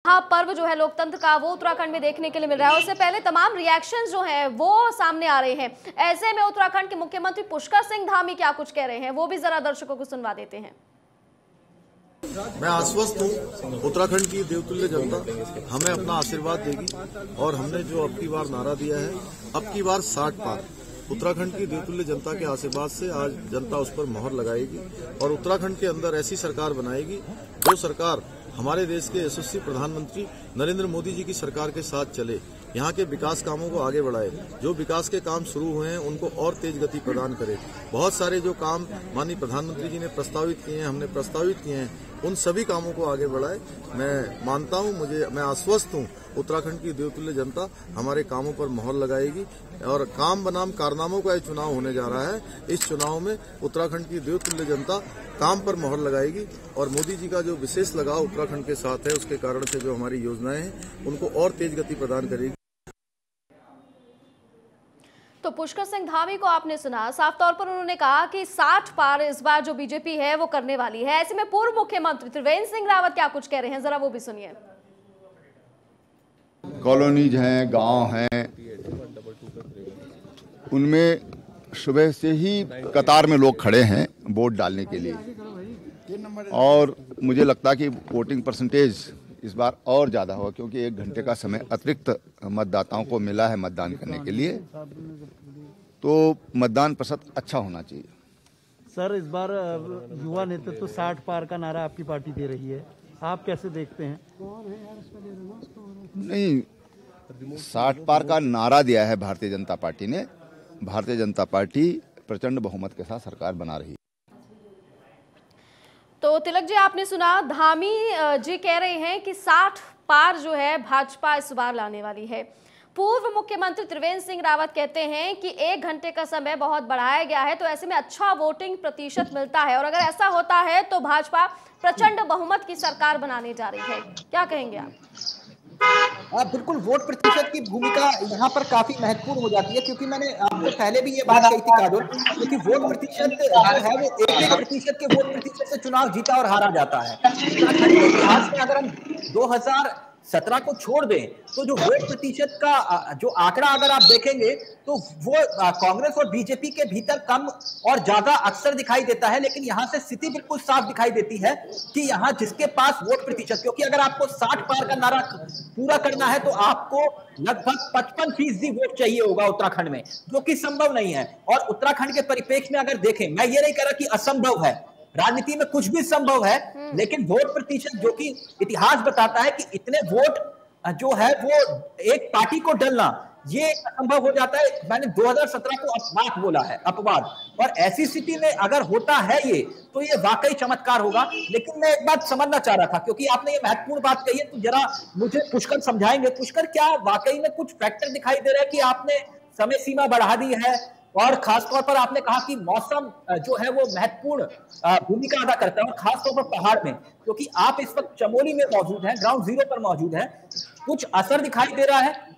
हाँ, पर्व जो है लोकतंत्र का वो उत्तराखंड में देखने के लिए मिल रहा है। उससे पहले तमाम रिएक्शंस जो हैं वो सामने आ रहे हैं। ऐसे में उत्तराखंड के मुख्यमंत्री पुष्कर सिंह धामी क्या कुछ कह रहे हैं, वो भी जरा दर्शकों को सुनवा देते हैं। मैं आश्वस्त हूँ, उत्तराखंड की देवतुल्य जनता हमें अपना आशीर्वाद देगी और हमने जो अब की बार नारा दिया है, अब की बार 60 पार, उत्तराखंड की देवतुल्य जनता के आशीर्वाद से आज जनता उस पर मोहर लगाएगी और उत्तराखंड के अंदर ऐसी सरकार बनाएगी जो सरकार हमारे देश के यशस्वी प्रधानमंत्री नरेंद्र मोदी जी की सरकार के साथ चले, यहाँ के विकास कामों को आगे बढ़ाए, जो विकास के काम शुरू हुए हैं उनको और तेज गति प्रदान करे। बहुत सारे जो काम माननीय प्रधानमंत्री जी ने प्रस्तावित किए हैं, हमने प्रस्तावित किए हैं, उन सभी कामों को आगे बढ़ाए। मैं मानता हूं, मैं आश्वस्त हूं, उत्तराखंड की देवतुल्य जनता हमारे कामों पर मोहर लगाएगी और काम बनाम कारनामों का ये चुनाव होने जा रहा है। इस चुनाव में उत्तराखंड की देवतुल्य जनता काम पर मोहर लगाएगी और मोदी जी का जो विशेष लगाव उत्तराखंड के साथ है, उसके कारण से जो हमारी योजनाएं हैं उनको और तेज गति प्रदान करेगी। तो पुष्कर सिंह धामी को आपने सुना, साफ तौर पर उन्होंने कहा कि 60 पार इस बार जो बीजेपी है वो करने वाली है। ऐसे में पूर्व मुख्यमंत्री त्रिवेंद्र सिंह रावत क्या कुछ कह रहे हैं, जरा वो भी सुनिए। कॉलोनीज हैं, गांव हैं, उनमें सुबह से ही कतार में लोग खड़े हैं वोट डालने के लिए और मुझे लगता है कि वोटिंग परसेंटेज इस बार और ज़्यादा होगा क्योंकि 1 घंटे का समय अतिरिक्त मतदाताओं को मिला है मतदान करने के लिए, तो मतदान प्रतिशत अच्छा होना चाहिए। सर, इस बार युवा नेतृत्व 60 पार का नारा आपकी पार्टी दे रही है, आप कैसे देखते हैं? नहीं, 60 पार का नारा दिया है भारतीय जनता पार्टी ने। भारतीय जनता पार्टी प्रचंड बहुमत के साथ सरकार बना रही है। तो तिलक जी, आपने सुना, धामी जी कह रहे हैं कि 60 पार जो है भाजपा इस बार लाने वाली है। पूर्व मुख्यमंत्री त्रिवेंद्र सिंह रावत कहते हैं कि 1 घंटे का समय बहुत बढ़ाया गया है, तो ऐसे में अच्छा वोटिंग प्रतिशत मिलता है और अगर ऐसा होता है तो भाजपा प्रचंड बहुमत की सरकार बनाने जा रही है। क्या कहेंगे आप? बिल्कुल, वोट प्रतिशत की भूमिका यहाँ पर काफी महत्वपूर्ण हो जाती है क्योंकि मैंने आपको पहले भी ये बात कही थी कादुल, क्योंकि वोट प्रतिशत जो है वो 1-1 प्रतिशत के वोट प्रतिशत से चुनाव जीता और हारा जाता है। इतिहास में अगर हम 2017 को छोड़ दें तो जो वोट प्रतिशत का जो आंकड़ा अगर आप देखेंगे तो वो कांग्रेस और बीजेपी के भीतर कम और ज्यादा अक्सर दिखाई देता है, लेकिन यहां से स्थिति बिल्कुल साफ दिखाई देती है कि यहां जिसके पास वोट प्रतिशत, क्योंकि अगर आपको 60 पार का नारा पूरा करना है तो आपको लगभग 55% वोट चाहिए होगा उत्तराखंड में, जो कि संभव नहीं है। और उत्तराखंड के परिप्रेक्ष्य में अगर देखें, मैं ये नहीं कह रहा कि असंभव है, राजनीति में कुछ भी संभव है, लेकिन वोट प्रतिशत जो कि इतिहास बताता है कि इतने वोट जो है वो एक पार्टी को डलना ये असंभव हो जाता है। मैंने 2017 को अपवाद बोला है, अपवाद, और ऐसी स्थिति में अगर होता है ये तो ये वाकई चमत्कार होगा। लेकिन मैं एक बात समझना चाह रहा था, क्योंकि आपने ये महत्वपूर्ण बात कही है, तो जरा मुझे पुष्कर समझाएंगे। पुष्कर, क्या वाकई में कुछ फैक्टर दिखाई दे रहा है कि आपने समय सीमा बढ़ा दी है और खासतौर पर आपने कहा कि मौसम जो है वो महत्वपूर्ण भूमिका अदा करता है और खासतौर पर पहाड़ में, क्योंकि आप इस वक्त चमोली में मौजूद हैं, ग्राउंड जीरो पर मौजूद हैं, कुछ असर दिखाई दे रहा है?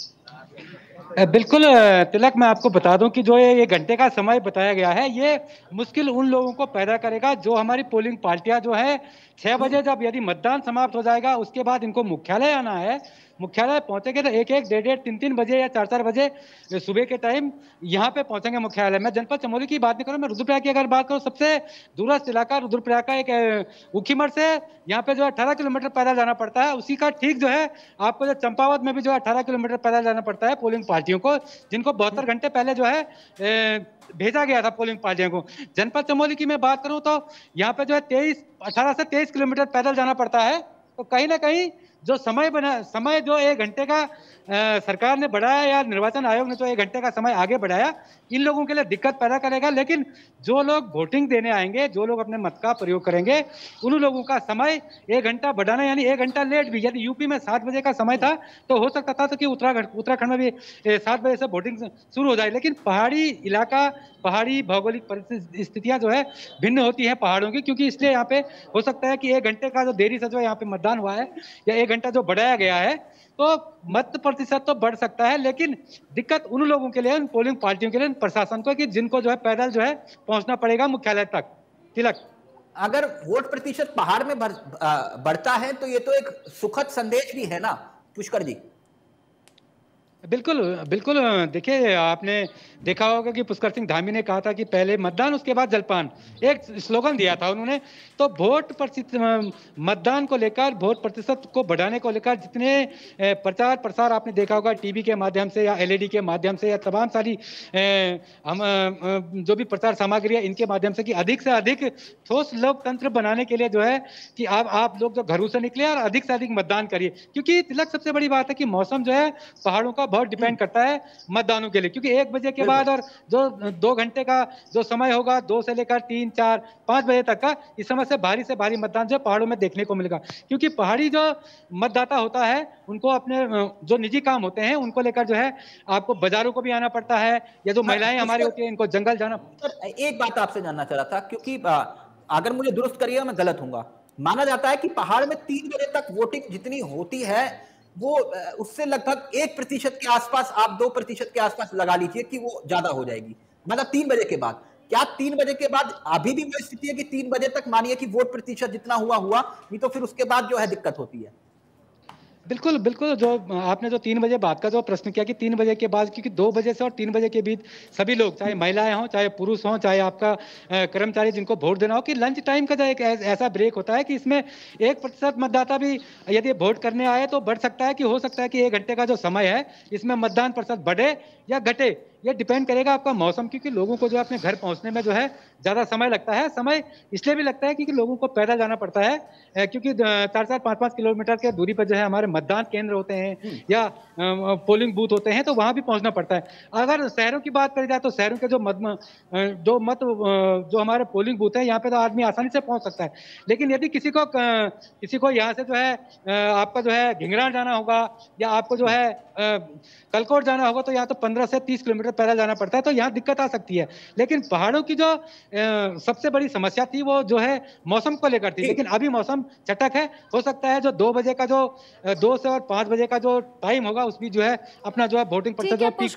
बिल्कुल तिलक, मैं आपको बता दूं कि जो ये 1 घंटे का समय बताया गया है ये मुश्किल उन लोगों को पैदा करेगा जो हमारी पोलिंग पार्टियां जो है 6 बजे जब यदि मतदान समाप्त हो जाएगा उसके बाद इनको मुख्यालय आना है, मुख्यालय पहुंचेंगे तो 1-1, 1:30, 3-3 बजे या 4-4 बजे सुबह के टाइम यहाँ पे पहुंचेंगे मुख्यालय। मैं जनपद चमोली की बात नहीं करूँ, मैं रुद्रप्रयाग की अगर बात करूँ, सबसे दूरस्थ इलाका रुद्रप्रयाग का एक उखीमठ से यहाँ पे जो 18 किलोमीटर पैदल जाना पड़ता है, उसी का ठीक जो है आपको जो चंपावत में भी जो 18 किलोमीटर पैदल जाना पड़ता है पोलिंग पार्टियों को, जिनको 72 घंटे पहले जो है भेजा गया था पोलिंग पार्टियों को। जनपद चमोली की मैं बात करूं तो यहाँ पे जो है 18 से 23 किलोमीटर पैदल जाना पड़ता है। तो कहीं ना कहीं जो समय जो 1 घंटे का सरकार ने बढ़ाया या निर्वाचन आयोग ने जो 1 घंटे का समय आगे बढ़ाया, इन लोगों के लिए दिक्कत पैदा करेगा। लेकिन जो लोग वोटिंग देने आएंगे, जो लोग अपने मत का प्रयोग करेंगे, उन लोगों का समय 1 घंटा बढ़ाना, यानी 1 घंटा लेट भी, यदि यूपी में 7 बजे का समय था तो हो सकता था तो कि उत्तराखंड में भी 7 बजे से वोटिंग शुरू हो जाए। लेकिन पहाड़ी इलाका, पहाड़ी भौगोलिक स्थितियां जो है भिन्न होती हैं पहाड़ों की, क्योंकि इसलिए यहाँ पे हो सकता है कि 1 घंटे का जो देरी से जो यहाँ पे मतदान हुआ है या 1 घंटा जो बढ़ाया गया है, तो मत प्रतिशत तो बढ़ सकता है, लेकिन दिक्कत उन लोगों के लिए, उन पोलिंग पार्टियों के लिए, प्रशासन को, कि जिनको जो है पैदल जो है पहुंचना पड़ेगा मुख्यालय तक। तिलक। अगर वोट प्रतिशत पहाड़ में बढ़ता है तो ये तो एक सुखद संदेश भी है ना पुष्कर जी। बिल्कुल बिल्कुल। देखिए, आपने देखा होगा कि पुष्कर सिंह धामी ने कहा था कि पहले मतदान उसके बाद जलपान, एक स्लोगन दिया था उन्होंने। तो वोट प्रतिशत, मतदान को लेकर, वोट प्रतिशत को बढ़ाने को लेकर जितने प्रचार प्रसार आपने देखा होगा टीवी के माध्यम से या एलईडी के माध्यम से या तमाम सारी हम जो भी प्रचार सामग्री है इनके माध्यम से, कि अधिक से अधिक ठोस लोकतंत्र बनाने के लिए जो है कि आप लोग जो घरों से निकले और अधिक से अधिक मतदान करिए। क्योंकि तिलक, सबसे बड़ी बात है कि मौसम जो है पहाड़ों का बहुत डिपेंड करता है मतदानों के लिए, क्योंकि 1 बजे के बाद और जो 2 घंटे का जो समय होगा, 2 से लेकर 3, 4, 5 बजे तक का, इस समय से भारी मतदान जो पहाड़ों में देखने को मिलेगा। क्योंकि पहाड़ी जो मतदाता होता है उनको अपने जो निजी काम होते हैं उनको लेकर जो है आपको बाजारों को भी आना पड़ता है, या जो महिलाएं हमारी होती है इनको जंगल जाना। एक बात आपसे जानना चाह रहा था, क्योंकि अगर मुझे दुरुस्त करिएगा मैं गलत हूंगा, माना जाता है कि पहाड़ में 3 बजे तक वोटिंग जितनी होती है वो उससे लगभग 1% के आसपास, आप 2% के आसपास लगा लीजिए कि वो ज्यादा हो जाएगी, मतलब 3 बजे के बाद। क्या 3 बजे के बाद अभी भी वो स्थिति है कि 3 बजे तक मानिए कि वोट प्रतिशत जितना हुआ, नहीं तो फिर उसके बाद जो है दिक्कत होती है? बिल्कुल बिल्कुल। जो आपने जो 3 बजे बात का जो प्रश्न किया कि 3 बजे के बाद, क्योंकि 2 बजे से और 3 बजे के बीच सभी लोग, चाहे महिलाएं हों, चाहे पुरुष हों, चाहे आपका कर्मचारी जिनको वोट देना हो, कि लंच टाइम का जो एक ऐसा ब्रेक होता है कि इसमें 1% मतदाता भी यदि वोट करने आए तो बढ़ सकता है, कि हो सकता है कि 1 घंटे का जो समय है इसमें मतदान प्रतिशत बढ़े या घटे। ये डिपेंड करेगा आपका मौसम, क्योंकि लोगों को जो अपने घर पहुंचने में जो है ज़्यादा समय लगता है। समय इसलिए भी लगता है क्योंकि लोगों को पैदल जाना पड़ता है, क्योंकि 4-4, 5-5 किलोमीटर के दूरी पर जो है हमारे मतदान केंद्र होते हैं या पोलिंग बूथ होते हैं, तो वहाँ भी पहुँचना पड़ता है। अगर शहरों की बात करी जाए तो शहरों के जो हमारे पोलिंग बूथ है यहाँ पे तो आदमी आसानी से पहुँच सकता है। लेकिन यदि किसी को यहाँ से जो है आपका जो है घिंगरार जाना होगा या आपको जो है कलकोट जाना होगा, तो यहाँ तो 15 से 30 किलोमीटर पैदल जाना पड़ता है, तो यहाँ दिक्कत आ सकती है। लेकिन पहाड़ों की जो सबसे बड़ी समस्या थी वो जो है मौसम को लेकर थी, लेकिन अभी मौसम चटक है। हो सकता है जो 2 बजे का जो 2 से और 5 बजे का जो टाइम होगा उसमें जो है अपना जो है वोटिंग प्रतिशत पीक